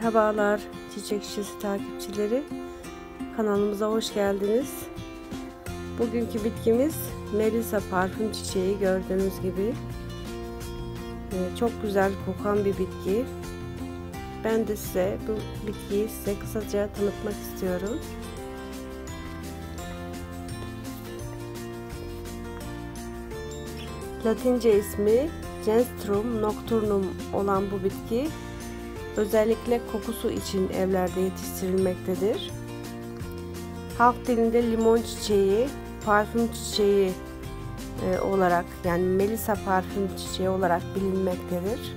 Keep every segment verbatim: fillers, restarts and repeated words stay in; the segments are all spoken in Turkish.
Merhabalar Çiçek Şişesi takipçileri, kanalımıza hoş geldiniz. Bugünkü bitkimiz Melisa parfüm çiçeği. Gördüğünüz gibi çok güzel kokan bir bitki. Ben de size bu bitkiyi size kısaca tanıtmak istiyorum. Latince ismi Genstrum nocturnum olan bu bitki özellikle kokusu için evlerde yetiştirilmektedir. Halk dilinde limon çiçeği, parfüm çiçeği e, olarak, yani Melisa parfüm çiçeği olarak bilinmektedir.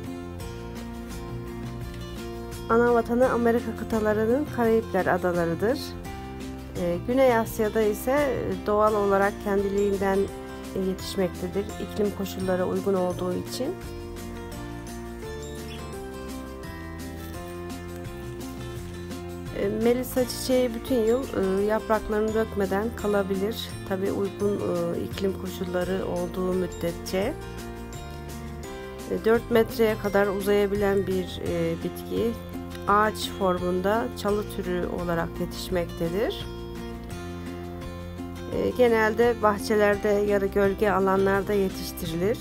Ana vatanı Amerika kıtalarının Karayipler adalarıdır. E, Güney Asya'da ise doğal olarak kendiliğinden yetişmektedir, iklim koşulları uygun olduğu için. Melisa çiçeği bütün yıl yapraklarını dökmeden kalabilir. Tabi uygun iklim koşulları olduğu müddetçe. dört metreye kadar uzayabilen bir bitki. Ağaç formunda çalı türü olarak yetişmektedir. Genelde bahçelerde, yarı gölge alanlarda yetiştirilir.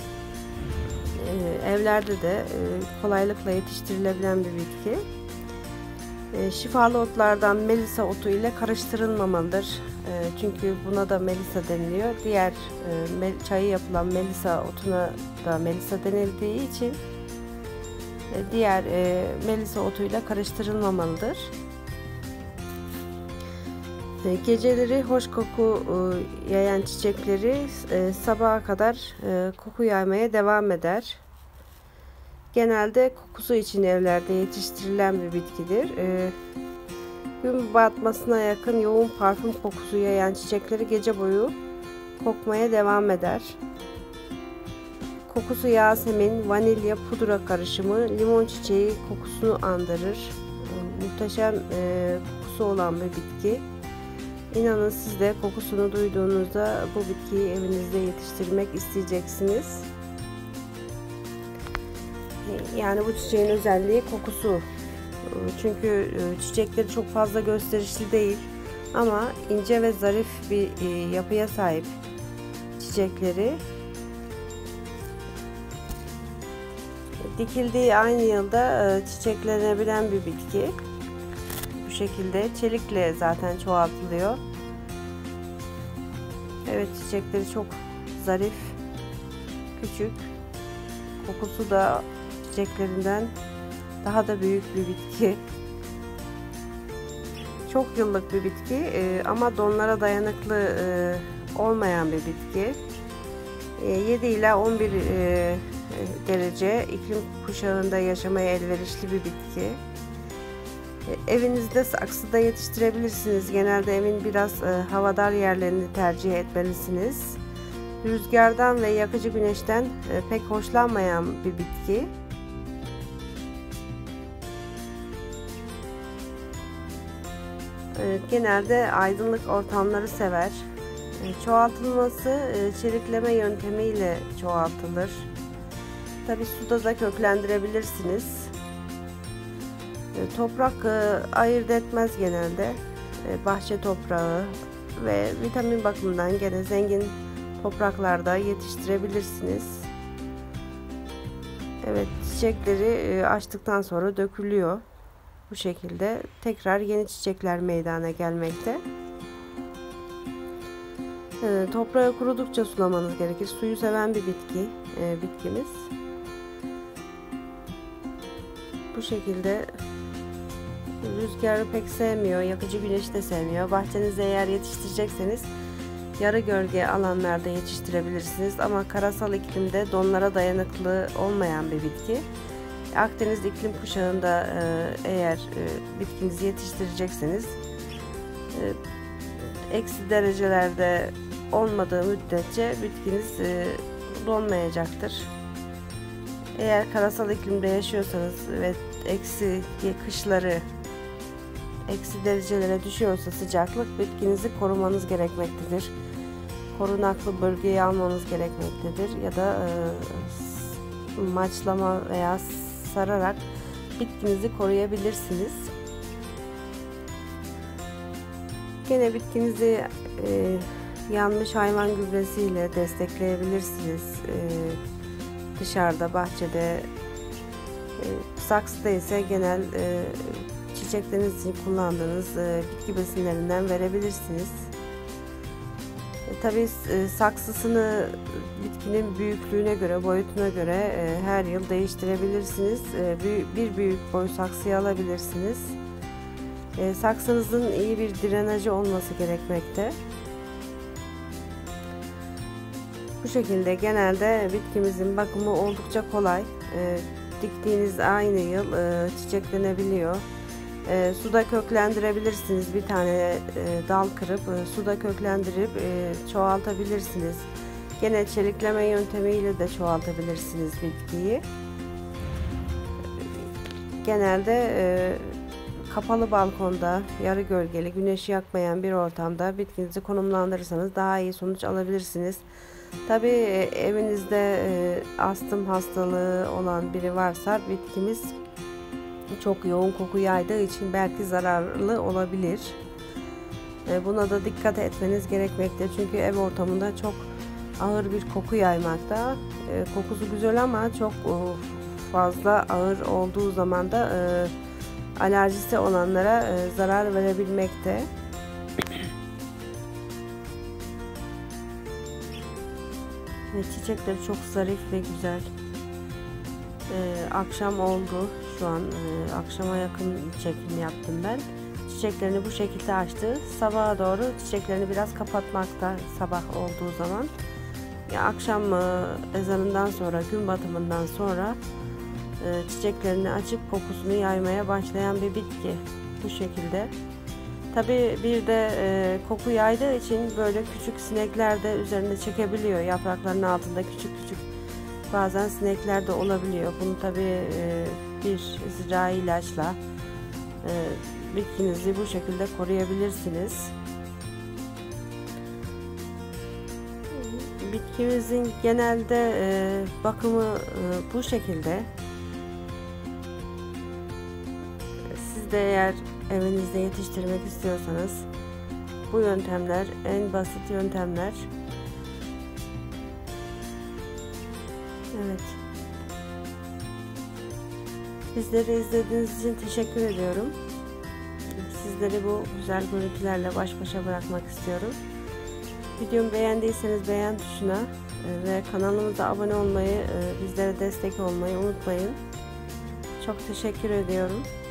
Evlerde de kolaylıkla yetiştirilebilen bir bitki. Şifalı otlardan Melisa otu ile karıştırılmamalıdır. Çünkü buna da Melisa deniliyor. Diğer çayı yapılan Melisa otuna da Melisa denildiği için diğer Melisa otuyla karıştırılmamalıdır. Geceleri hoş koku yayan çiçekleri sabaha kadar koku yaymaya devam eder. Genelde kokusu için evlerde yetiştirilen bir bitkidir. Gün batmasına yakın yoğun parfüm kokusu yayan çiçekleri gece boyu kokmaya devam eder. Kokusu yasemin, vanilya, pudra karışımı, limon çiçeği kokusunu andırır. Muhteşem kokusu olan bir bitki. İnanın siz de kokusunu duyduğunuzda bu bitkiyi evinizde yetiştirmek isteyeceksiniz. Yani bu çiçeğin özelliği kokusu. Çünkü çiçekleri çok fazla gösterişli değil ama ince ve zarif bir yapıya sahip çiçekleri. Dikildiği aynı yılda çiçeklenebilen bir bitki. Bu şekilde çelikle zaten çoğaltılıyor. Evet, çiçekleri çok zarif, küçük. Kokusu da çiçeklerinden daha da büyük bir bitki. Çok yıllık bir bitki ama donlara dayanıklı olmayan bir bitki. yedi ila on bir derece iklim kuşağında yaşamaya elverişli bir bitki. Evinizde saksıda yetiştirebilirsiniz. Genelde evin biraz havadar yerlerini tercih etmelisiniz. Rüzgardan ve yakıcı güneşten pek hoşlanmayan bir bitki. Genelde aydınlık ortamları sever. Çoğaltılması çelikleme yöntemiyle çoğaltılır. Tabi suda da köklendirebilirsiniz. Toprak ayırt etmez genelde. Bahçe toprağı ve vitamin bakımından gene zengin topraklarda yetiştirebilirsiniz. Evet, çiçekleri açtıktan sonra dökülüyor. Bu şekilde tekrar yeni çiçekler meydana gelmekte. Toprağı kurudukça sulamanız gerekir. Suyu seven bir bitki, bitkimiz. Bu şekilde rüzgarı pek sevmiyor, yakıcı güneş de sevmiyor. Bahçenizde eğer yetiştirecekseniz yarı gölge alanlarda yetiştirebilirsiniz ama karasal iklimde donlara dayanıklı olmayan bir bitki. Akdeniz iklim kuşağında eğer bitkinizi yetiştirecekseniz eksi derecelerde olmadığı müddetçe bitkiniz donmayacaktır. Eğer karasal iklimde yaşıyorsanız ve eksi kışları eksi derecelere düşüyorsa sıcaklık, bitkinizi korumanız gerekmektedir. Korunaklı bölgeye almanız gerekmektedir ya da e, maçlama veya sararak bitkinizi koruyabilirsiniz. Gene bitkinizi e, yanmış hayvan gübresiyle destekleyebilirsiniz. E, dışarıda, bahçede, e, saksıda ise genel e, çiçekleriniz için kullandığınız e, bitki besinlerinden verebilirsiniz. E, Tabii e, saksısını bitkinin büyüklüğüne göre, boyutuna göre e, her yıl değiştirebilirsiniz. E, bir büyük boy saksıyı alabilirsiniz. E, saksınızın iyi bir drenajı olması gerekmekte. Bu şekilde genelde bitkimizin bakımı oldukça kolay. E, diktiğiniz aynı yıl e, çiçeklenebiliyor. E, suda köklendirebilirsiniz. Bir tane e, dal kırıp e, suda köklendirip e, çoğaltabilirsiniz. Gene çelikleme yöntemiyle de çoğaltabilirsiniz bitkiyi. Genelde e, kapalı balkonda, yarı gölgeli, güneşi yakmayan bir ortamda bitkinizi konumlandırırsanız daha iyi sonuç alabilirsiniz. Tabii evinizde e, astım hastalığı olan biri varsa bitkimiz çok yoğun koku yaydığı için belki zararlı olabilir. E, buna da dikkat etmeniz gerekmekte. Çünkü ev ortamında çok ağır bir koku yaymakta. E, kokusu güzel ama çok e, fazla ağır olduğu zaman da e, alerjisi olanlara e, zarar verebilmekte. Ve çiçekleri çok zarif ve güzel. Ee, akşam oldu. Şu an e, akşama yakın çekim yaptım ben. Çiçeklerini bu şekilde açtı. Sabaha doğru çiçeklerini biraz kapatmakta sabah olduğu zaman. Ya, akşam e, ezanından sonra, gün batımından sonra e, çiçeklerini açıp kokusunu yaymaya başlayan bir bitki. Bu şekilde. Tabii bir de e, koku yaydığı için böyle küçük sinekler de üzerinde çekebiliyor. Yaprakların altında küçük küçük bazen sinekler de olabiliyor. Bunu tabii e, bir zirai ilaçla e, bitkinizi bu şekilde koruyabilirsiniz. Bitkimizin genelde e, bakımı e, bu şekilde. Siz de eğer evinizde yetiştirmek istiyorsanız bu yöntemler en basit yöntemler. Evet. Bizleri izlediğiniz için teşekkür ediyorum. Sizleri bu güzel görüntülerle baş başa bırakmak istiyorum. Videomu beğendiyseniz beğen tuşuna ve kanalımıza abone olmayı, bizlere destek olmayı unutmayın. Çok teşekkür ediyorum.